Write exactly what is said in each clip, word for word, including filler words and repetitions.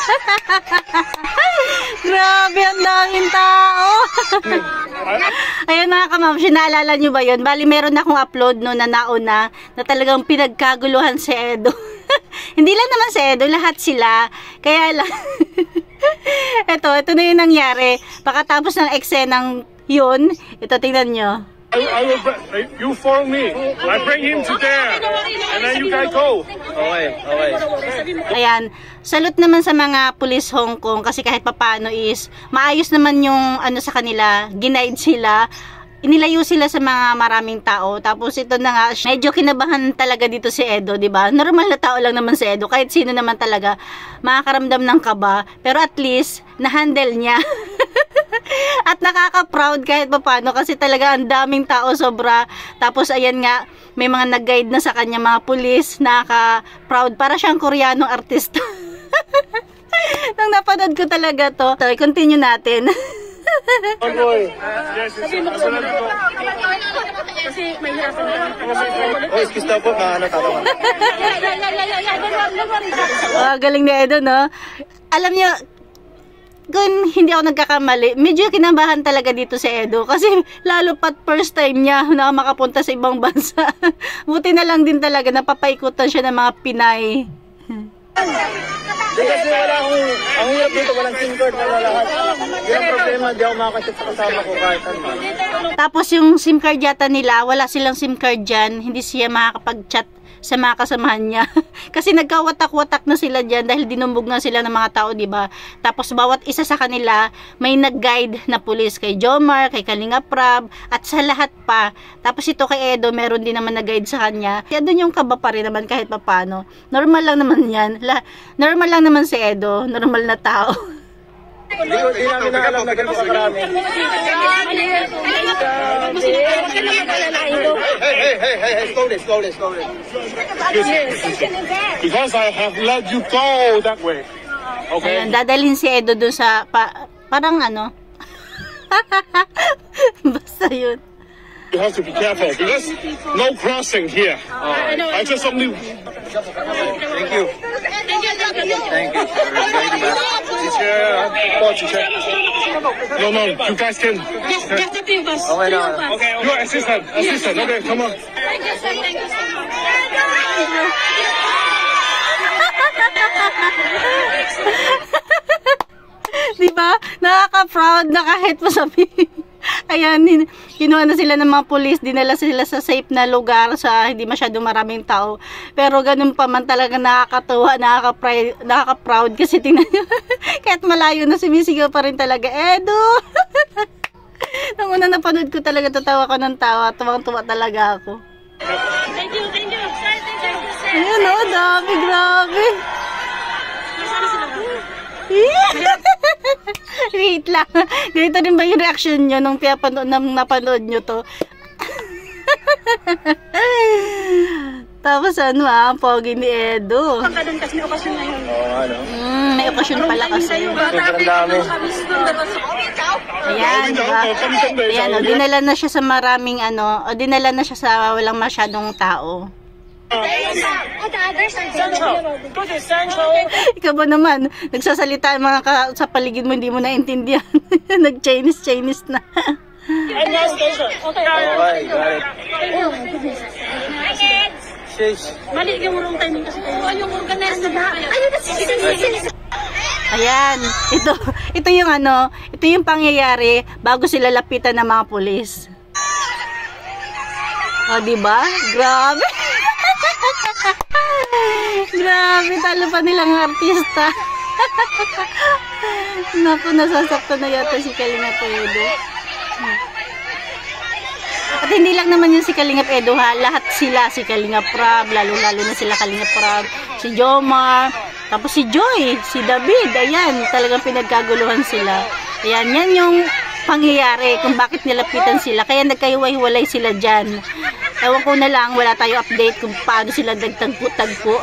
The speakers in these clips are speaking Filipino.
Grabe, ang daming tao. Ayun mga kamamshi, naalala nyo ba yun? Bali, meron akong upload no na nauna na talagang pinagkaguluhan si Edo. Hindi lang naman si Edo, lahat sila. Kaya lang, ito, ito na yung nangyari. Pagkatapos ng eksenang yun, ito, tingnan nyo. I, I will, you follow me. I bring him to there. And then you guys go. Okay, okay. Ayan, salute naman sa mga pulis Hong Kong kasi kahit papano is maayos naman yung ano sa kanila, ginaid sila. Inilayo sila sa mga maraming tao. Tapos ito na nga, medyo kinabahan talaga dito si Edo, di ba? Normal na tao lang naman si Edo. Kahit sino naman talaga makakaramdam ng kaba. Pero at least, na-handle niya. At nakaka-proud kahit paano kasi talaga ang daming tao sobra. Tapos ayan nga, may mga nag-guide na sa kanya mga pulis. Nakaka-proud. Para siyang Koreanong artista. Nang napanood ko talaga to. So, continue natin. Oh boy. Yes, yes. Kasi may hirapan na. Oh, excuse na po, na ano tatawa. Oh, galing ni Edo, no? Alam niyo, kung hindi ako nagkakamali, medyo kinabahan talaga dito si Edo. Kasi lalo pat first time niya na makapunta sa ibang bansa. Buti na lang din talaga, napapaikutan siya ng mga Pinay. Di kasi wala akong, ang hirap dito, walang SIM card na lahat. Yung problema, di ako makakasip sa kasama ko kahit ano. Tapos yung SIM card yata nila, wala silang SIM card dyan, hindi siya makakapag-chat sa mga kasamahan niya. Kasi nagkawatak-watak na sila dyan dahil dinumbog na sila ng mga tao, di ba? Tapos bawat isa sa kanila may nag-guide na pulis kay Jomar, kay Kalinga Prab, at sa lahat pa. Tapos ito kay Edo, meron din naman nag-guide sa kanya. Kaya doon yung kaba pa rin naman kahit papano. Normal lang naman yan. La normal lang naman si Edo, normal na tao. Di ko, di namin na alam na ganito karami. Hey, hey, hey, hey, hey, slowly, slowly, slowly. Because I have let you go that way. Okay? Ayan, dadalhin si Edo doon sa, pa, parang ano, basta yun. You have to be careful because no crossing here. Uh, I just only. Thank you. Thank you. Teacher, oh, teacher. No, no, you guys can. Okay na. Okay, your assistant, assistant. Okay, come on. Diba? Nakaka-proud na kahit masabihin. Ayan, kinuha na sila ng mga pulis, dinala sila sa safe na lugar, sa hindi masyadong maraming tao. Pero ganun pa man talaga nakakatuwa, nakaka-proud, nakaka-proud kasi tingnan nyo, kahit malayo na sumisigaw pa rin talaga, Edo! Nung una napanood ko talaga, tatawa ko ng tawa, tuwang-tuwa talaga ako. Thank you, thank you. Ayun o, dami, grabe. Wait lang. Ganito din ba yung reaction nyo nung, nung napanood nyo to? Tapos ano ah, ang pogi ni Edo. Pagkadun kasi may okasyon ngayon. Oo, ano? Mm, may okasyon pala kasi. Sobrang dami. Ayan, diba? Ayan, o, dinala na siya sa maraming ano, o dinala na siya sa walang masyadong tao. Ikaw ba naman, nagsasalita mga ka, sa paligid mo, hindi mo naintindihan. Nag-Chinese, Chinese na. Okay, got it. Sheesh. mali yung wrong timing kasi yung organized na ayun na sige. Ayan, ito, ito yung ano, ito yung pangyayari bago sila lapitan ng mga pulis. O, diba? Grabe. Grabe, talo pa nilang artista. Naku, nasasaktan na yata si Kalingap Edo. At hindi lang naman yung si Kalingap Edo ha, lahat sila, si Kalingap Prab, lalo-lalo na sila Kalingap Prab, si Jomar, tapos si Joy, si David, ayan, talagang pinagkaguluhan sila. Ayan, yan yung pangyayari kung bakit nilapitan sila, kaya nagkahiwa-hiwalay sila dyan. Ewan ko na lang, wala tayo update kung paano sila nagtagpo-tagpo.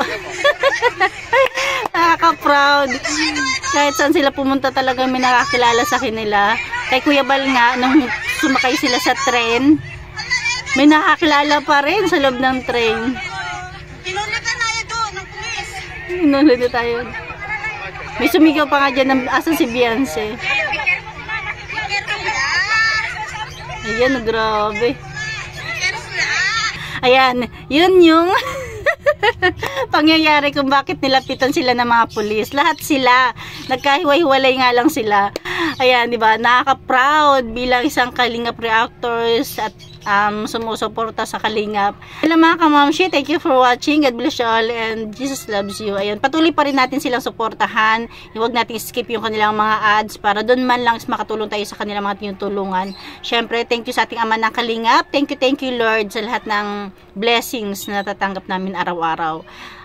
Nakaka-proud. Kahit saan sila pumunta talagang may nakakilala sa kanila. Kay Kuya Bal nga, nung sumakay sila sa tren, may nakakilala pa rin sa loob ng train. Tinuli ka na yun doon, ng pulis. Tinuli na tayo. May sumigaw pa nga dyan ng, asan si Beyonce? Ayan, grabe. Ayan, yun yung pangyayari kung bakit nilapitan sila ng mga pulis. Lahat sila, nagkahiwa-hiwalay nga lang sila. Ayan, di ba? Nakaka-proud bilang isang Kalingap reactors at um, sumusuporta sa Kalingap. Hello mga kamamshi, thank you for watching. God bless you all and Jesus loves you. Ayan, patuloy pa rin natin silang suportahan. Huwag natin skip yung kanilang mga ads para doon man lang makatulong tayo sa kanilang mga tinutulungan. Syempre, thank you sa ating ama ng Kalingap. Thank you, thank you Lord sa lahat ng blessings na natatanggap namin araw-araw.